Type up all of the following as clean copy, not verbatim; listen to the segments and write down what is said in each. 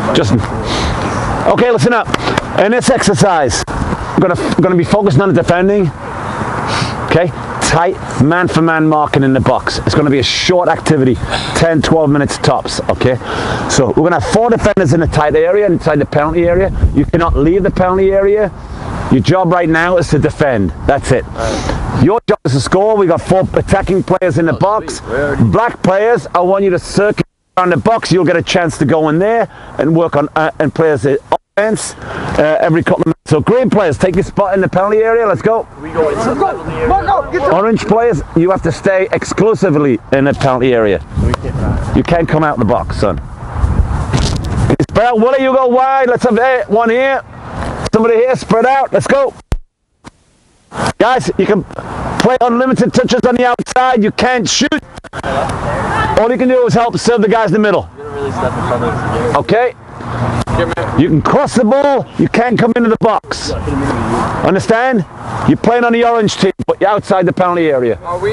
Just. Okay, listen up. In this exercise, I'm gonna be focusing on defending. Okay, tight man-for-man marking in the box. It's gonna be a short activity, 10, 12 minutes tops. Okay, so we're gonna have 4 defenders in the tight area, inside the penalty area. You cannot leave the penalty area. Your job right now is to defend. That's it. Your job is to score. We got 4 attacking players in the box. Black players, I want you to circle around the box. You'll get a chance to go in there and work on and play as offense every couple of minutes. So green players, take your spot in the penalty area. Let's go. We go inside the penalty area. Orange players, you have to stay exclusively in the penalty area. You can't come out the box, son. Spread out, Willie. You go wide. Let's have one here. Somebody here, spread out. Let's go. Guys, you can play unlimited touches on the outside. You can't shoot. All you can do is help serve the guys in the middle. Okay? You can cross the ball. You can't come into the box. Understand? You're playing on the orange team, but you're outside the penalty area. Are we?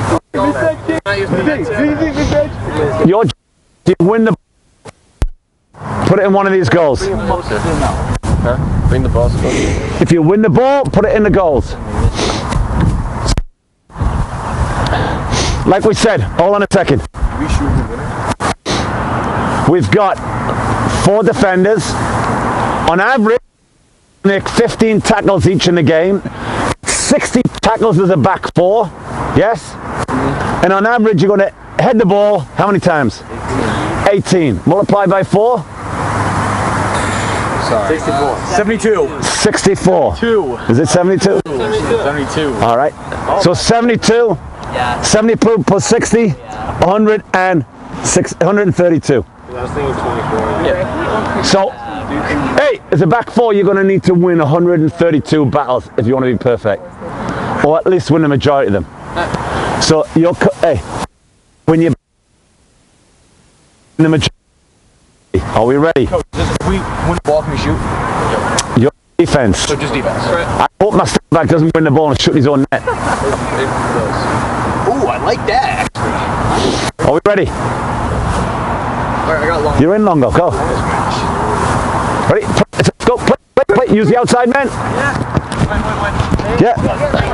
Your job is to win the ball. Put it in one of these goals. Bring the ball. If you win the ball, put it in the goals. Like we said, hold on a second. We've got 4 defenders. On average, make 15 tackles each in the game. 60 tackles as a back 4. Yes? And on average, you're going to head the ball how many times? 18. Multiply by 4. 64. 72. 64. 2. Is it 72? 72. All right. So 72. Yeah. 72 plus 60. 132. I was thinking 24. Yeah. So, hey, as a back 4, you're going to need to win 132 battles if you want to be perfect. Or at least win the majority of them. So, hey, when you in the majority, are we ready? Coach, if we win the ball, can we shoot? Your defense. So just defense. I hope my step back doesn't win the ball and shoot his own net. Ooh, I like that. Are we ready? Alright, I got long. You're in, Longo. Go. Ready? Go. Play. Use the outside man. Yeah.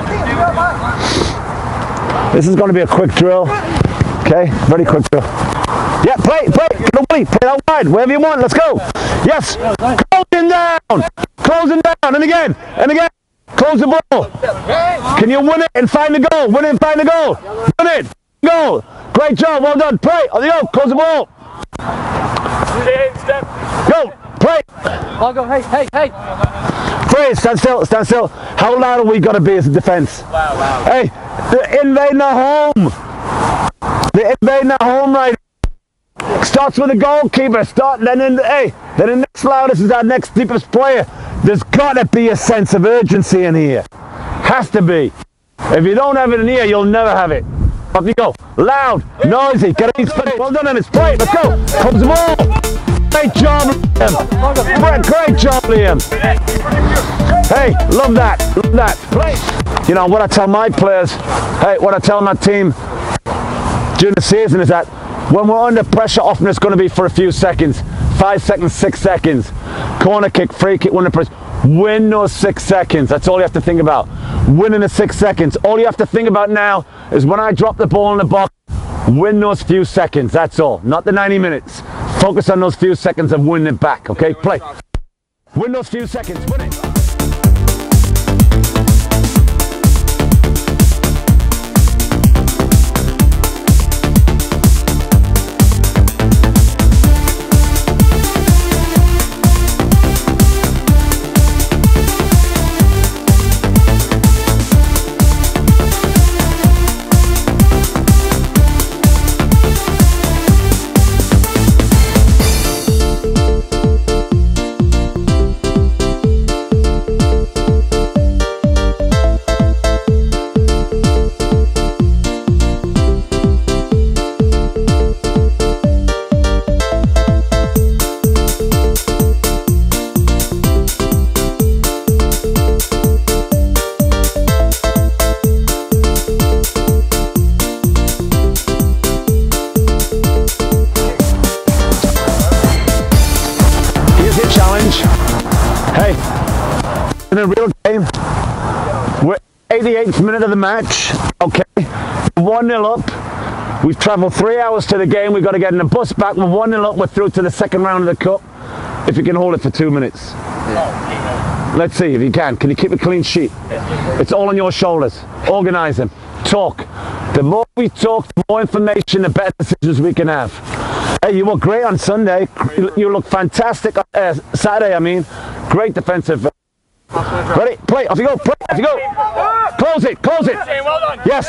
This is going to be a quick drill. Okay? Very quick drill. Yeah, play. Play out wide. Wherever you want. Let's go. Yes. Closing down. And again. Close the ball. Can you win it and find the goal? Win it and find the goal. Win it. Goal. Great job. Well done. Play. On the go. Close the ball. Step. Go. Play. I'll go. Hey. Freeze. Stand still. How loud are we got to be as a defense? Wow. Hey, they're invading our home. Right. Starts with the goalkeeper. Then the next loudest is our next deepest player. There's got to be a sense of urgency in here. Has to be. If you don't have it in here, you'll never have it. Off you go. Loud, noisy. Get it. Well done, and it's play. Let's go. Comes the ball. Great job, Liam. Great job, Liam. Hey, love that. Play. You know what I tell my players. What I tell my team during the season is that when we're under pressure, often it's going to be for a few seconds. 5 seconds, 6 seconds. Corner kick, free kick, win the press. Win those 6 seconds. That's all you have to think about. Winning the 6 seconds. All you have to think about now is when I drop the ball in the box, win those few seconds. That's all. Not the 90 minutes. Focus on those few seconds of winning it back. Okay, play. Win those few seconds. Win it. We're 88th minute of the match. Okay, 1-0 up. We've travelled 3 hours to the game. We've got to get in the bus back. We're 1-0 up. We're through to the second round of the cup. If you can hold it for 2 minutes. Let's see if you can. Can you keep a clean sheet? It's all on your shoulders. Organise them. Talk. The more we talk, the more information, the better decisions we can have. Hey, you look great on Sunday. You look fantastic on Saturday, I mean. Great defensive. Ready? Play. Off you go. Play. Off you go. Close it. Close it. Yes.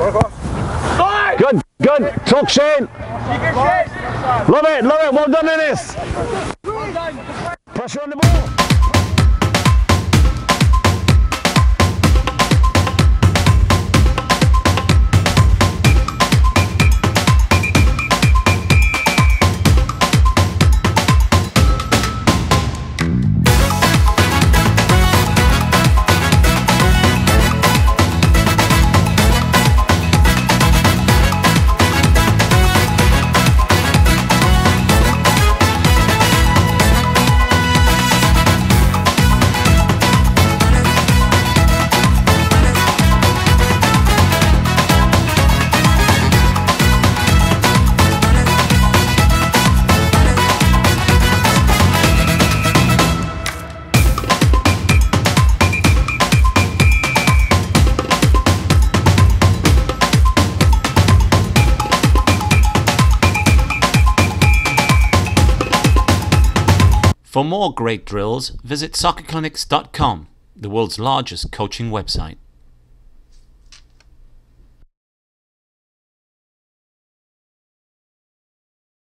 Good. Good. Talk, Shane. Love it. Love it. Well done, Ennis. Pressure on the ball. For more great drills, visit soccerclinics.com, the world's largest coaching website.